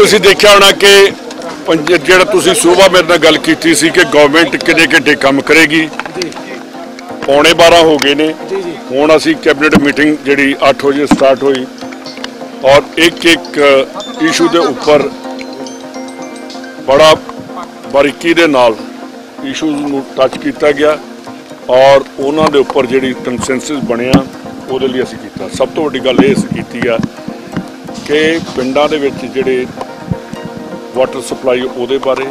तुसीं देखिया होना कि जिहड़ा तुसीं सुबह मेरे नाल गल कीती सी कि गवर्नमेंट किन्ने घंटे काम करेगी, 11:15 हो गए ने। हुण असीं कैबिनेट मीटिंग जिहड़ी 8 बजे स्टार्ट हुई और एक एक इशू के उपर बड़ा बारीकी दे नाल इशूज़ नूं टच किया गया और उन्हां दे उपर जिहड़ी कंसेंसस बनिया उहदे लई असीं कीता। सब तो वड्डी गल इह कीती आ कि पिंडां दे विच जिहड़े वाटर सप्लाई उहदे बारे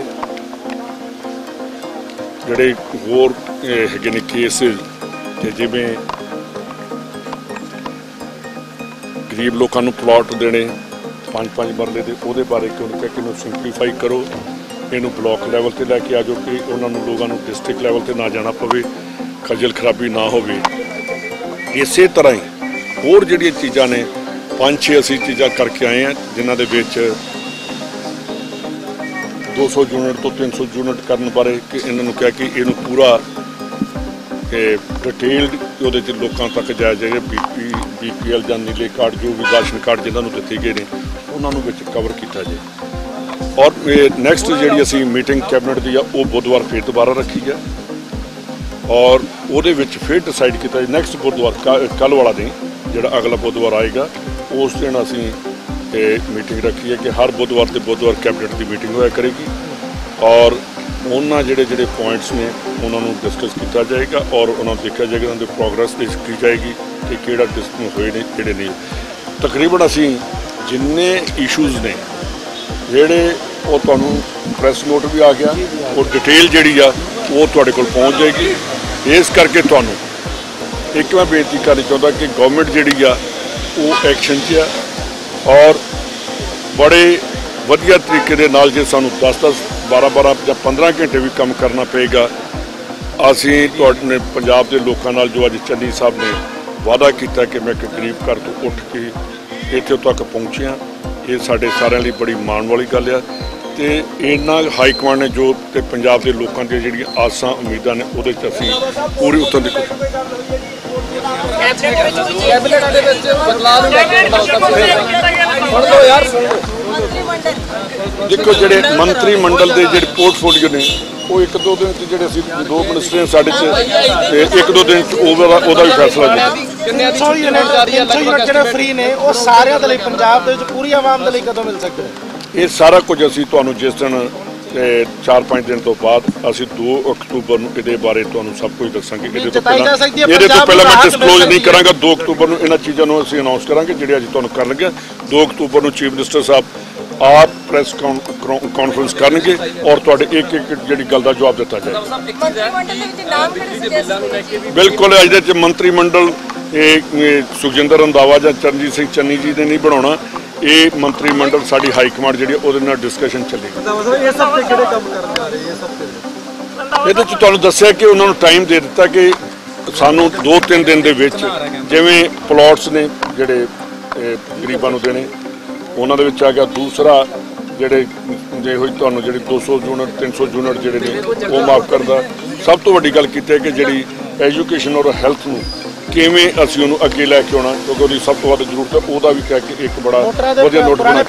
जिहड़े होर हैगे ने केसिस कि जिवें गरीब लोगों को प्लॉट देने 5-5 मरले के उहदे बारे कि उन्होंने कहा कि इन्हूं सिंपलीफाई करो, इनू ब्लॉक लैवल पर लैके आ जाओ कि उन्होंने लोगों को डिस्ट्रिक्ट लैवल पर ना जाना पवे, खजल खराबी ना होवे। इस तरह ही होर जिहड़ियां चीज़ां ने 5-6 असीं चीज़ां करके आए हैं जिन्हां दे विच 200 यूनिट तो 300 यूनिट करने बारे कि इन्होंने कहा कि इनू पूरा डिटेल्ड उहदे च लोकां तक जाया जाए। BPL जां नीले कार्ड जो भी राशन कार्ड जिन्होंने दिते गए हैं उन्होंने विच कवर किया जाए। और नैक्सट जिहड़ी असीं मीटिंग कैबिनेट की वो बुधवार फिर दोबारा रखी है और उहदे विच फिर डिसाइड किया जाए नैक्सट बुधवार कल वाला दिन जिहड़ा अगला बुधवार आएगा उस दिन असीं मीटिंग रखी है कि हर बुधवार से बुधवार कैबिनेट की मीटिंग होया करेगी और उन्होंने जिहड़े पॉइंट्स ने उन्होंने डिस्कस किया जाएगा और उन्होंने देखा जाएगा उन्होंने प्रोग्रेस की जाएगी कि किहड़ा डिस्कस होए ने किहड़े नहीं। तकरीबन असीं जिन्ने इशूज़ ने जिहड़े वो तुहानूं प्रैस नोट भी आ गया और डिटेल जिहड़ी आ वो तुहाडे कोल पहुँच जाएगी। इस करके तुहानूं एक मैं बेनती करनी चाहुंदा कि गवर्नमेंट जिहड़ी आ वो एक्शन च आ और बड़े वधिया तरीके दे नाल जे सानूं 10-10, 12-12 या 15 घंटे भी काम करना पेगा। असीं तुहाडे पंजाब के लोगों नाल जो अज चन्नी साहब ने वादा किया कि मैं एक गरीब घर तो उठ के इत्थे तक पहुँचे हाँ, ये साडे सारिਆਂ ਲਈ बड़ी माण वाली गल आ ते इन्ना हाई कमांड ने जो ते पंजाब के लोगों दी जिहड़ियां आसां उम्मीदां ने उहदे च असीं पूरी उतरन दी देखो जिहड़े मंत्री मंडल के जिहड़े पोर्टफोलियो ने वो 1-2 दिन जिहड़े असीं 2 मिनिस्टर साडे च 1-2 दिन ओहदा भी फैसला किया। 300 यूनिट जिहड़े फ्री ने वो सारिਆਂ ਦੇ ਲਈ ਪੰਜਾਬ ਦੇ ਵਿੱਚ पूरी आवाम ਦੇ ਲਈ कदों मिल सकते हैं? ये सारा कुछ असीं तुहानूं जिस दिन 4-5 दिन तो बाद असीं 2 अक्तूबर नूं इहदे बारे तुहानूं सब कुछ दस्सांगे। इहदे तो पहला मैं डिस्कलोज नहीं करांगा। 2 अक्तूबर नूं इन्हां चीज़ां नूं असीं अनाउंस करांगे जिहड़े अज तुहानूं कर लगे। 2 अक्तूबर नूं चीफ मिनिस्टर साहब आप प्रेस कॉन्फ्रेंस करनगे और तुहाडे एक जिहड़ी गल दा जवाब दिता जाएगा। बिल्कुल अज दे मंत्री मंडल सुखजिंदर रंधावा जां चरणजीत सिंह चन्नी जी ने नहीं बनाउणा, ये मंत्री मंडल साड़ी हाई कमांड जी वो डिस्कशन चलेगी। ये तुहानूं दस्सिया कि उन्होंने टाइम दे दिता कि सानू 2-3 दिन दे विच जिवें प्लॉट्स ने जिहड़े गरीबां नूं देने उन्हां दे विच आ गया। दूसरा जिहड़े जे होई तुहानूं जिहड़ी 200 यूनिट 300 यूनिट जिहड़े ने वो माफ करदा। सब तो वड्डी गल कीती है कि जिहड़ी एजुकेशन और हैल्थ नूं किवें असीं उहनूं अगे लैके आउणा क्योंकि उहदी सब तो वध जरूरत है उहदा भी कह के एक बड़ा वधिया नोट बना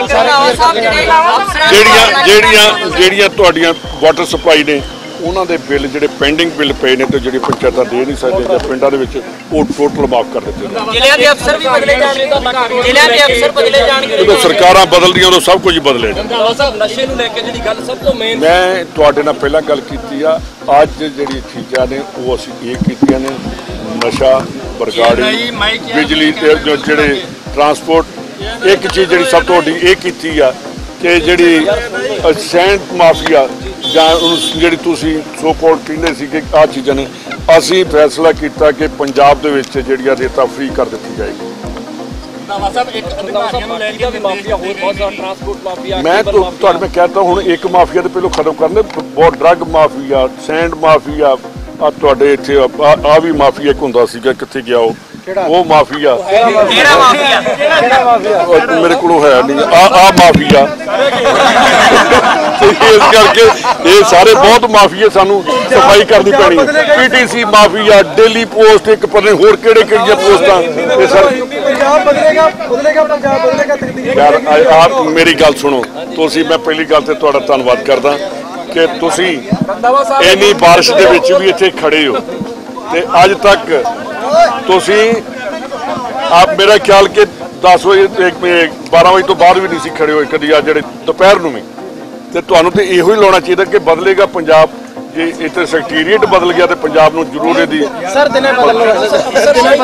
ਜਿਹੜੀਆਂ ਤੁਹਾਡੀਆਂ वाटर सप्लाई ने उन्हां दे बिल जिहड़े पेंडिंग बिल पे ने ते जिहड़ी पंचायतां दे नहीं सकदे जां पिंडां दे विच वो टोटल माफ कर दित्ते ने। ਜ਼ਿਲ੍ਹਿਆਂ ਦੇ ਅਫਸਰ ਵੀ ਬਦਲੇ ਜਾਣਗੇ, ਜ਼ਿਲ੍ਹਿਆਂ ਦੇ ਅਫਸਰ ਬਦਲੇ ਜਾਣਗੇ। ਜਦੋਂ ਸਰਕਾਰਾਂ ਬਦਲਦੀਆਂ ਉਦੋਂ ਸਭ ਕੁਝ ਬਦਲੇ ਜਾਂਦਾ। ਸਾਹਿਬ ਨਸ਼ੇ ਨੂੰ ਲੈ ਕੇ ਜਿਹੜੀ ਗੱਲ ਸਭ ਤੋਂ ਮੇਨ ਮੈਂ ਤੁਹਾਡੇ ਨਾਲ ਪਹਿਲਾਂ ਗੱਲ ਕੀਤੀ ਆ, ਅੱਜ ਜਿਹੜੀ ਚੀਜ਼ਾਂ ਨੇ ਉਹ ਅਸੀਂ ਇਹ ਕੀਤੀਆਂ ਨੇ नशा बरगाड़ी बिजली जो जिहड़े ट्रांसपोर्ट। एक चीज़ जिहड़ी सब तो वड्डी ये कीती आ कि जिहड़ी सैंड माफिया जां जिहड़ी तुसीं सो कॉल्ड कहंदे सी कि आ चीज़ां ने असीं फैसला किया कि पंजाब दे विच जिहड़ियां रेता फ्री कर दित्ती जाएगी। मैं तो मैं कहता हूँ एक माफिया तो पहलों खत्म करने बहुत ड्रग माफिया सैंड माफिया तुहाडे इत्थे आ भी माफिया एक हुंदा सीगा कित्थे गया वो माफिया मेरे को है नहीं आ माफिया इस करके ये सारे बहुत माफिया सानू ਸਫਾਈ ਕਰਨੀ ਪੈਣੀ ਪੀਟੀਸੀ ਮਾਫੀਆ ਡੇਲੀ ਪੋਸਟ ਇੱਕ ਪਤਾ ਨਹੀਂ ਹੋਰ ਕਿਹੜੀਆਂ ਪੋਸਟਾਂ ਇਹ ਸਰ ਪੰਜਾਬ ਬਦਲੇਗਾ ਪੰਜਾਬ ਬਦਲੇਗਾ ਤਕਦੀਰ ਯਾਰ ਆਪ ਮੇਰੀ ਗੱਲ ਸੁਣੋ ਤੁਸੀਂ ਮੈਂ ਪਹਿਲੀ ਗੱਲ ਤੇ ਤੁਹਾਡਾ ਧੰਨਵਾਦ ਕਰਦਾ ਕਿ ਤੁਸੀਂ ਇੰਨੀ ਬਾਰਿਸ਼ ਦੇ ਵਿੱਚ ਵੀ ਇੱਥੇ ਖੜੇ ਹੋ ਤੇ ਅੱਜ ਤੱਕ ਤੁਸੀਂ ਆਪ ਮੇਰਾ ਖਿਆਲ ਕਿ 10 ਵਜੇ 12 ਵਜੇ ਤੋਂ ਬਾਅਦ ਵੀ ਨਹੀਂ ਸੀ ਖੜੇ ਹੋਏ ਕਦੀ ਆ ਜਿਹੜੇ ਦੁਪਹਿਰ ਨੂੰ ਵੀ ਤੇ ਤੁਹਾਨੂੰ ਤੇ ਇਹੋ ਹੀ ਲਾਉਣਾ ਚਾਹੀਦਾ ਕਿ ਬਦਲੇਗਾ ਪੰਜਾਬ ਜੇ ਇੱਥੇ ਸੈਕਟਰੀਏਟ ਬਦਲ ਗਿਆ ਤੇ ਪੰਜਾਬ ਨੂੰ ਜ਼ਰੂਰ ਇਹਦੀ ਸਰ ਦਿਨੇ ਬਦਲਣਾ ਸਰ ਦਿਨੇ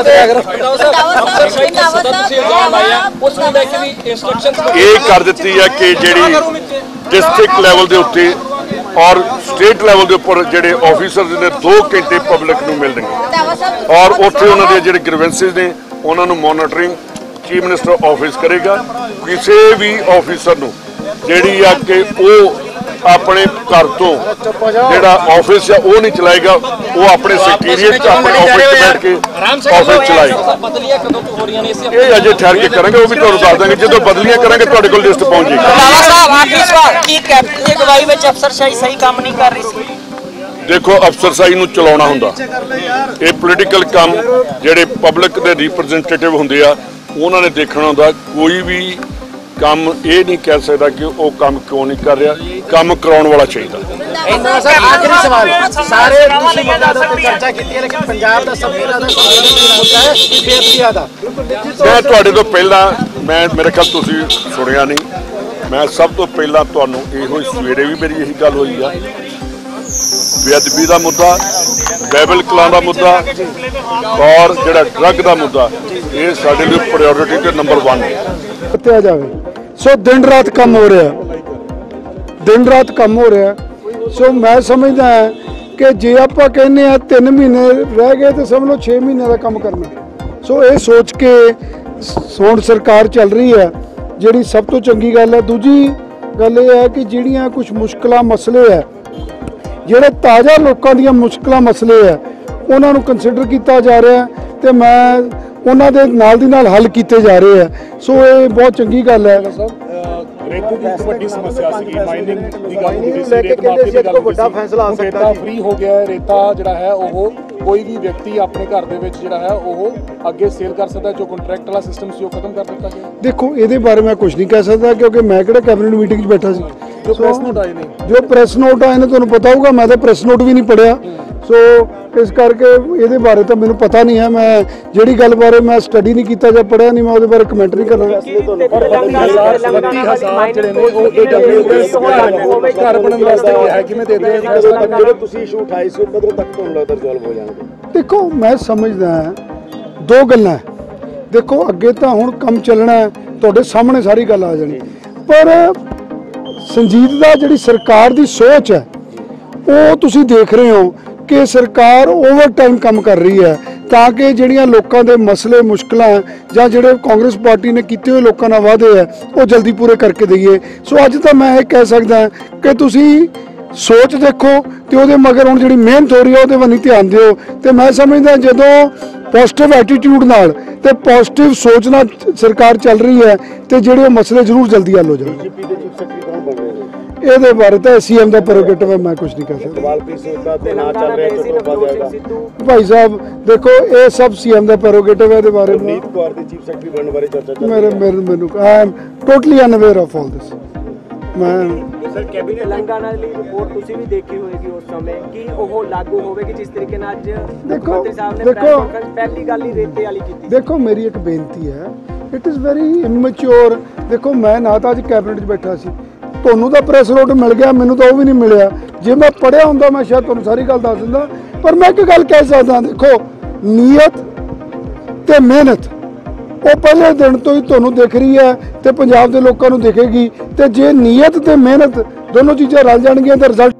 ਇਹ ਕਰ ਦਿੱਤੀ ਹੈ ਕਿ ਜਿਹੜੀ ਡਿਸਟ੍ਰਿਕਟ ਲੈਵਲ ਦੇ ਉੱਤੇ ਔਰ ਸਟੇਟ ਲੈਵਲ ਦੇ ਉੱਪਰ ਜਿਹੜੇ ਆਫੀਸਰਸ ਨੇ 2 ਘੰਟੇ ਪਬਲਿਕ ਨੂੰ ਮਿਲਣਗੇ ਔਰ ਉੱਥੇ ਉਹਨਾਂ ਦੇ ਜਿਹੜੇ ਗ੍ਰੀਵੈਂਸਿਸ ਨੇ ਉਹਨਾਂ ਨੂੰ ਮੋਨੀਟਰਿੰਗ ਚੀਫ ਮਿਨਿਸਟਰ ਆਫਿਸ ਕਰੇਗਾ ਕਿਸੇ ਵੀ ਆਫੀਸਰ ਨੂੰ ਜਿਹੜੀ ਆ ਕਿ ਉਹ ਆਪਣੇ ਘਰ ਤੋਂ ਜਿਹੜਾ ਆਫਿਸ ਆ ਉਹ ਨਹੀਂ ਚਲਾਏਗਾ ਉਹ ਆਪਣੇ ਸੈਕਟਰੀਏਟ ਆਪਣੇ ਆਫਿਸ 'ਚ ਬੈਠ ਕੇ ਆਫਿਸ ਚਲਾਏਗਾ ਇਹ ਅਜੇ ਠਹਿਰ ਕੇ ਕਰਾਂਗੇ ਉਹ ਵੀ ਤੁਹਾਨੂੰ ਦੱਸ ਦਾਂਗੇ ਜਦੋਂ ਬਦਲੀਆਂ ਕਰਾਂਗੇ ਤੁਹਾਡੇ ਕੋਲ ਲਿਸਟ ਪਹੁੰਚ ਜਾਏਗੀ ਆਖਰੀ ਸਵਾਲ ਕੀ ਕੈਪਟਨ ਦੀ ਅਗਵਾਈ ਵਿੱਚ ਅਫਸਰਸ਼ਾਹੀ ਸਹੀ ਕੰਮ ਨਹੀਂ ਕਰ ਰਹੀ ਸੀ ਦੇਖੋ ਅਫਸਰਸ਼ਾਹੀ ਨੂੰ ਚਲਾਉਣਾ ਹੁੰਦਾ ਇਹ ਪੋਲੀਟੀਕਲ ਕੰਮ ਜਿਹੜੇ ਪਬਲਿਕ ਦੇ ਰਿਪਰੈਜ਼ੈਂਟੇਟਿਵ ਹੁੰਦੇ ਆ ਉਹਨਾਂ ਨੇ ਦੇਖਣਾ ਹੁੰਦਾ ਕੋਈ ਵੀ ਕੰਮ ਇਹ ਨਹੀਂ ਕਹਿ ਸਕਦਾ ਕਿ ਉਹ ਕੰਮ ਕਿਉਂ ਨਹੀਂ ਕਰ ਰਿਹਾ ਕੰਮ ਕਰਾਉਣ ਵਾਲਾ ਚਾਹੀਦਾ ਸਰ ਆਖਰੀ ਸਵਾਲ ਸਾਰੇ ਤੁਸੀਂ ਮੁੱਦਿਆਂ ਤੇ ਚਰਚਾ ਕੀਤੀ ਹੈ ਲੇਕਿਨ ਪੰਜਾਬ ਦਾ ਸਭ ਤੋਂ ਜ਼ਿਆਦਾ ਮੁੱਦਾ ਹੈ ਬੇਅਦਬੀਆਂ ਦਾ ਮੈਂ ਤੁਹਾਡੇ ਤੋਂ ਪਹਿਲਾਂ ਮੇਰੇ ਖਿਆਲ ਤੁਸੀਂ ਸੁਣਿਆ ਨਹੀਂ ਮੈਂ ਸਭ ਤੋਂ ਪਹਿਲਾਂ ਤੁਹਾਨੂੰ ਇਹੋ ਸਵੇਰੇ ਵੀ ਮੇਰੀ ਇਹੀ ਗੱਲ ਹੋਈ ਆ ਬੇਅਦਬੀ ਦਾ ਮੁੱਦਾ ਬਾਈਬਲ ਕਲਾਂ ਦਾ ਮੁੱਦਾ ਔਰ ਜਿਹੜਾ ਡਰੱਗ ਦਾ ਮੁੱਦਾ ਇਹ ਸਾਡੇ ਲਈ ਪ੍ਰਾਇੋਰਟੀ ਤੇ ਨੰਬਰ 1 ਹੈ ਕਿੱਥੇ ਜਾਵੇ ਸੋ ਦਿਨ ਰਾਤ ਕੰਮ ਹੋ ਰਿਹਾ ਸੋ ਮੈਂ ਸਮਝਦਾ ਕਿ ਜੇ ਆਪਾਂ ਕਹਿੰਦੇ ਆ 3 ਮਹੀਨੇ ਰਹਿ ਗਏ ਤੇ ਸਮਝ ਲਓ 6 ਮਹੀਨਿਆਂ ਦਾ ਕੰਮ ਕਰਨਾ ਸੋ ਇਹ ਸੋਚ ਕੇ ਹੁਣ ਸਰਕਾਰ ਚੱਲ ਰਹੀ ਹੈ ਜਿਹੜੀ ਸਭ ਤੋਂ ਚੰਗੀ ਗੱਲ ਹੈ ਦੂਜੀ ਗੱਲ ਇਹ ਹੈ ਕਿ ਜਿਹੜੀਆਂ ਕੁਝ ਮੁਸ਼ਕਲਾਂ ਮਸਲੇ ਹੈ ਜਿਹੜੇ ਤਾਜ਼ਾ ਲੋਕਾਂ ਦੀਆਂ ਮੁਸ਼ਕਲਾਂ ਮਸਲੇ ਹੈ ਉਹਨਾਂ ਨੂੰ ਕੰਸੀਡਰ ਕੀਤਾ ਜਾ ਰਿਹਾ ਤੇ ਮੈਂ ਉਹਨਾਂ ਦੇ ਨਾਲ ਦੀ ਨਾਲ ਹੱਲ ਕੀਤੇ ਜਾ ਰਹੇ ਆ ਸੋ ਇਹ ਬਹੁਤ ਚੰਗੀ ਗੱਲ ਹੈ ਰੇਤੇ ਦੀ ਇੱਕ ਵੱਡੀ ਸਮੱਸਿਆ ਸੀਗੀ ਮਾਈਨਿੰਗ ਦੀ ਗੱਲ ਹੁੰਦੀ ਸੀ ਰੇਤ ਮਾਫੀ ਦੀ ਗੱਲ ਵੱਡਾ ਫੈਸਲਾ ਆ ਸਕਦਾ ਹੈ ਫ੍ਰੀ ਹੋ ਗਿਆ ਹੈ ਰੇਤਾ ਜਿਹੜਾ ਹੈ ਉਹ ਕੋਈ ਵੀ ਵਿਅਕਤੀ ਆਪਣੇ ਘਰ ਦੇ ਵਿੱਚ ਜਿਹੜਾ ਹੈ ਉਹ ਅੱਗੇ ਸੇਲ ਕਰ ਸਕਦਾ ਜੋ ਕੰਟਰੈਕਟ ਵਾਲਾ ਸਿਸਟਮ ਸੀ ਉਹ ਖਤਮ ਕਰ ਦਿੱਤਾ ਗਿਆ ਦੇਖੋ ਇਹਦੇ ਬਾਰੇ ਮੈਂ ਕੁਝ ਨਹੀਂ ਕਹਿ ਸਕਦਾ ਕਿਉਂਕਿ ਮੈਂ ਕਿਹੜਾ ਕੈਬਨਿਟ ਮੀਟਿੰਗ 'ਚ ਬੈਠਾ ਸੀ ਜੋ ਪ੍ਰੈਸ ਨੋਟ ਆਏ ਨੇ ਤੁਹਾਨੂੰ ਪਤਾ ਹੋਊਗਾ ਮੈਂ ਤਾਂ ਪ੍ਰੈਸ ਨੋਟ ਵੀ ਨਹੀਂ ਪੜਿਆ ਸੋ ਇਸ ਕਰਕੇ ਇਹਦੇ ਬਾਰੇ ਤਾਂ ਮੈਨੂੰ ਪਤਾ ਨਹੀਂ ਹੈ ਮੈਂ ਜਿਹੜੀ ਗੱਲ ਬਾਰੇ ਮੈਂ ਸਟੱਡੀ ਨਹੀਂ ਕੀਤਾ ਜਾਂ ਪੜਿਆ ਨਹੀਂ ਮੈਂ ਉਹਦੇ ਬਾਰੇ ਕਮੈਂਟ ਨਹੀਂ ਕਰਨਾ ਜਿਹੜੇ ਨੇ ਉਹ ਘਰ ਬਣਨ ਵਾਸਤੇ ਹੈ ਕਿਵੇਂ ਦੇ ਦੇ ਜਿਹੜੇ ਤੁਸੀਂ ਇਸ਼ੂ ਉਠਾਏ ਸੀ ਕਦੋਂ ਤੱਕ ਤੁਹਾਨੂੰ ਲੱਗਦਾ ਰਿਜ਼ੋਲਵ ਹੋ ਜਾਣਗੇ ਦੇਖੋ ਮੈਂ ਸਮਝਦਾ ਦੋ ਗੱਲਾਂ ਦੇਖੋ ਅੱਗੇ ਤਾਂ ਹੁਣ ਕੰਮ ਚੱਲਣਾ ਤੁਹਾਡੇ ਸਾਹਮਣੇ ਸਾਰੀ ਗੱਲ ਆ ਜਾਣੀ ਪਰ ਸੰਜੀਦਤਾ ਜਿਹੜੀ ਸਰਕਾਰ ਦੀ ਸੋਚ ਹੈ ਉਹ ਤੁਸੀਂ ਦੇਖ ਰਹੇ ਹੋ ਕਿ ਸਰਕਾਰ ਓਵਰ ਟਾਈਮ ਕੰਮ ਕਰ ਰਹੀ ਹੈ ਤਾਂ ਕਿ ਜਿਹੜੀਆਂ ਲੋਕਾਂ ਦੇ ਮਸਲੇ ਮੁਸ਼ਕਲਾਂ ਜਾਂ ਜਿਹੜੇ ਕਾਂਗਰਸ ਪਾਰਟੀ ਨੇ ਕੀਤੇ ਹੋਏ ਲੋਕਾਂ ਨਾਲ ਵਾਅਦੇ ਹੈ ਉਹ ਜਲਦੀ ਪੂਰੇ ਕਰਕੇ ਦਈਏ ਸੋ ਅੱਜ ਤਾਂ ਮੈਂ ਇਹ ਕਹਿ ਸਕਦਾ ਕਿ ਤੁਸੀਂ ਸੋਚ ਦੇਖੋ ਤੇ ਉਹਦੇ ਮਗਰ ਹੁਣ ਜਿਹੜੀ ਮਿਹਨਤ ਹੋ ਰਹੀ ਹੈ ਉਹਦੇ ਵੱਲ ਧਿਆਨ ਦਿਓ ਤੇ ਮੈਂ ਸਮਝਦਾ ਜਦੋਂ ਪੋਜ਼ਿਟਿਵ ਐਟੀਟਿਊਡ ਨਾਲ ਤੇ ਪੋਜ਼ਿਟਿਵ ਸੋਚ ਨਾਲ ਸਰਕਾਰ ਚੱਲ ਰਹੀ ਹੈ ਤੇ ਜਿਹੜੇ ਉਹ ਮਸਲੇ ਜ਼ਰੂਰ ਜਲਦੀ ਹੱਲ ਹੋ ਜਾਣਗੇ ਇਹਦੇ ਬਾਰੇ ਤਾਂ ਸੀਐਮ ਦਾ ਪ੍ਰੈਰੋਗੇਟਿਵ ਹੈ ਮੈਂ ਕੁਝ ਨਹੀਂ ਕਹਿ ਸਕਦਾ ਭਾਈ ਸਾਹਿਬ ਦੇਖੋ ਇਹ ਸਭ ਸੀਐਮ ਦਾ ਪ੍ਰੈਰੋਗੇਟਿਵ ਹੈ ਇਹਦੇ ਬਾਰੇ ਨੀਤ ਕੌਰ ਦੀ ਚੀਫ ਸੈਕਟਰੀ ਬਣਨ ਬਾਰੇ ਚਰਚਾ ਚੱਲ ਮੈਨੂੰ I am totally unaware of all this ਮੈਂ ਸਰ ਕੈਬਨਿਟ ਤੇਲੰਗਾਨਾ ਲਈ ਰਿਪੋਰਟ ਤੁਸੀਂ ਵੀ ਦੇਖੀ ਹੋਏਗੀ ਉਸ ਸਮੇਂ ਕਿ ਉਹ ਲਾਗੂ ਹੋਵੇਗੀ ਜਿਸ ਤਰੀਕੇ ਨਾਲ ਅੱਜ ਮੰਤਰੀ ਸਾਹਿਬ ਨੇ ਪਹਿਲੀ ਗੱਲ ਹੀ ਰੇਤੇ ਵਾਲੀ ਕੀਤੀ ਦੇਖੋ ਮੇਰੀ ਇੱਕ ਬੇਨਤੀ ਹੈ ਇਟ ਇਜ਼ ਵੈਰੀ ਇਮੈਚੁਰ ਦੇਖੋ ਮੈਂ ਨਾ ਤਾਂ ਅੱਜ ਕੈਬਨਿਟ 'ਚ ਬੈਠਾ ਸੀ ਤੁਹਾਨੂੰ ਤਾਂ ਪ੍ਰੈਸ ਨੋਟ ਮਿਲ ਗਿਆ ਮੈਨੂੰ ਤਾਂ ਉਹ ਵੀ ਨਹੀਂ ਮਿਲਿਆ ਜੇ ਮੈਂ ਪੜ੍ਹਿਆ ਹੁੰਦਾ ਮੈਂ ਸ਼ਾਇਦ ਤੁਹਾਨੂੰ ਸਾਰੀ ਗੱਲ ਦੱਸ ਦਿੰਦਾ ਪਰ ਮੈਂ ਇੱਕ ਗੱਲ ਕਹਿ ਸਕਦਾ ਦੇਖੋ ਨੀਅਤ ਤੇ ਮਿਹਨਤ ਉਹ ਪਹਿਲੇ ਦਿਨ ਤੋਂ ਹੀ ਤੁਹਾਨੂੰ ਦਿਖ ਰਹੀ ਹੈ ਤੇ ਪੰਜਾਬ ਦੇ ਲੋਕਾਂ ਨੂੰ ਦਿਖੇਗੀ ਤੇ ਜੇ ਨੀਅਤ ਤੇ ਮਿਹਨਤ ਦੋਨੋਂ ਚੀਜ਼ਾਂ ਰਲ ਜਾਣਗੀਆਂ ਤਾਂ ਰਿਜ਼ਲਟ